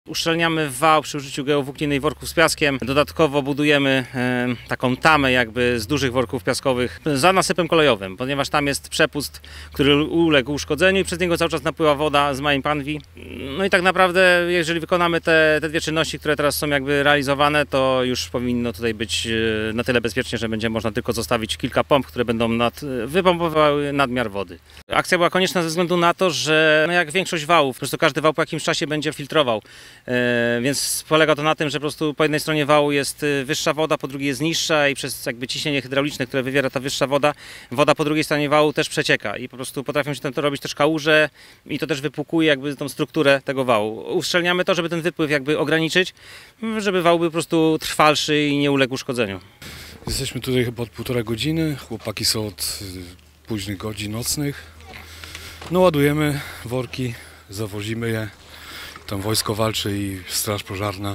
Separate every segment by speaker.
Speaker 1: Uszczelniamy wał przy użyciu geowłókniny i worków z piaskiem. Dodatkowo budujemy taką tamę jakby z dużych worków piaskowych za nasypem kolejowym, ponieważ tam jest przepust, który uległ uszkodzeniu i przez niego cały czas napływa woda z Main-Panwi. No i tak naprawdę, jeżeli wykonamy te dwie czynności, które teraz są jakby realizowane, to już powinno tutaj być na tyle bezpiecznie, że będzie można tylko zostawić kilka pomp, które będą wypompowały nadmiar wody. Akcja była konieczna ze względu na to, że jak większość wałów, po prostu każdy wał po jakimś czasie będzie filtrował. Więc polega to na tym, że po prostu po jednej stronie wału jest wyższa woda, po drugiej jest niższa i przez jakby ciśnienie hydrauliczne, które wywiera ta wyższa woda po drugiej stronie wału też przecieka i po prostu potrafią się to robić też kałuże i to też wypłukuje jakby tą strukturę tego wału. Uszczelniamy to, żeby ten wypływ jakby ograniczyć, żeby wał był po prostu trwalszy i nie uległ uszkodzeniu.
Speaker 2: Jesteśmy tutaj chyba od 1,5 godziny, chłopaki są od późnych godzin nocnych. No ładujemy worki, zawozimy je. Tam wojsko walczy i straż pożarna.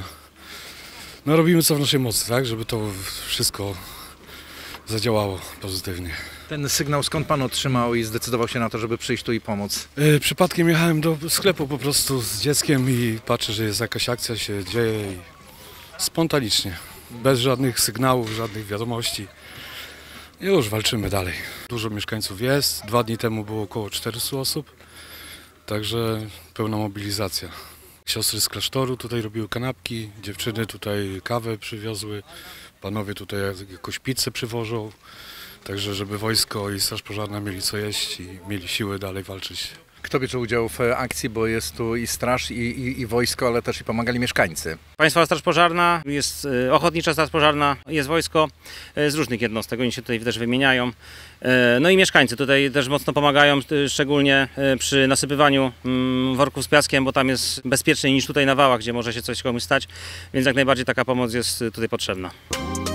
Speaker 2: No robimy co w naszej mocy, tak, żeby to wszystko zadziałało pozytywnie.
Speaker 3: Ten sygnał skąd pan otrzymał i zdecydował się na to, żeby przyjść tu i pomóc?
Speaker 2: Przypadkiem jechałem do sklepu po prostu z dzieckiem i patrzę, że jest jakaś akcja, się dzieje i spontanicznie. Bez żadnych sygnałów, żadnych wiadomości. Już walczymy dalej. Dużo mieszkańców jest. 2 dni temu było około 400 osób. Także pełna mobilizacja. Siostry z klasztoru tutaj robiły kanapki, dziewczyny tutaj kawę przywiozły, panowie tutaj jakąś pizzę przywożą. Także żeby wojsko i straż pożarna mieli co jeść i mieli siły dalej walczyć.
Speaker 3: Kto bierze udział w akcji, bo jest tu i straż, i wojsko, ale też i pomagali mieszkańcy?
Speaker 1: Państwowa Straż Pożarna, jest Ochotnicza Straż Pożarna, jest wojsko z różnych jednostek, oni się tutaj też wymieniają. No i mieszkańcy tutaj też mocno pomagają, szczególnie przy nasypywaniu worków z piaskiem, bo tam jest bezpieczniej niż tutaj na wałach, gdzie może się coś komuś stać, więc jak najbardziej taka pomoc jest tutaj potrzebna.